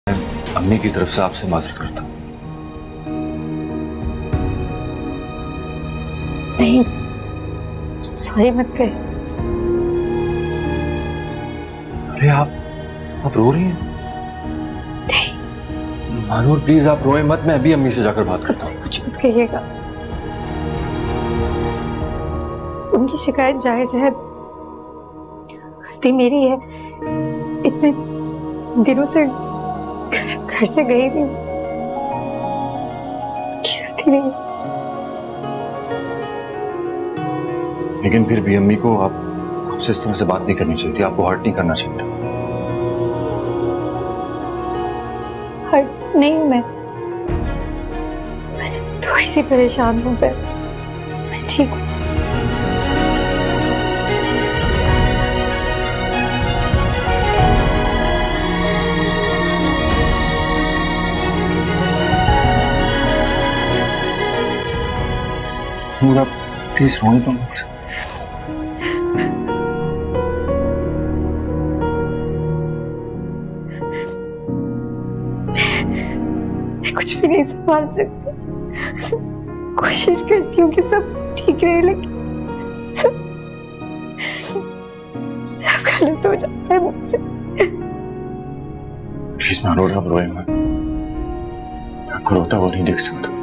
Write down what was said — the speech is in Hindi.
अम्मी की तरफ से आपसे माजरत करता हूँ। नहीं, सॉरी मत कर। अरे आप रो रही हैं? नहीं मानूर प्लीज आप रोए मत, मैं अभी अम्मी से जाकर बात करता हूँ। कुछ मत कहिएगा, उनकी शिकायत जायज है, गलती मेरी है। इतने दिनों से घर से गई भी गलती नहीं। लेकिन फिर भी अम्मी को आपसे इस तरह से बात नहीं करनी चाहिए थी, आपको हर्ट नहीं करना चाहिए था। हर्ट नहीं हूं मैं, बस थोड़ी सी परेशान हूं। मैं ठीक हूँ। नूर प्लीज रोने तो मत। मैं कुछ भी नहीं संभाल सकती, कोशिश करती हूँ कि सब ठीक रहे, लेकिन सब गलत हो जाता है मुझसे। प्लीज मानूर आप रोए मत, आपको रोता हुआ नहीं देख सकता।